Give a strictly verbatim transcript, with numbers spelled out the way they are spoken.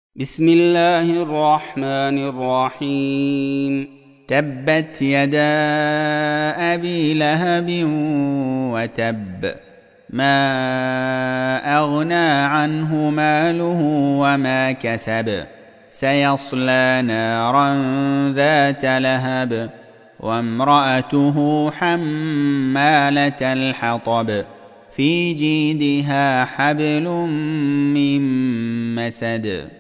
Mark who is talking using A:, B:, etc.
A: بسم الله الرحمن الرحيم. تبت يدا أبي لهب وتب، ما أغنى عنه ماله وما كسب، سيصلى نارا ذات لهب وامرأته حمالة الحطب في جيدها حبل من مسد.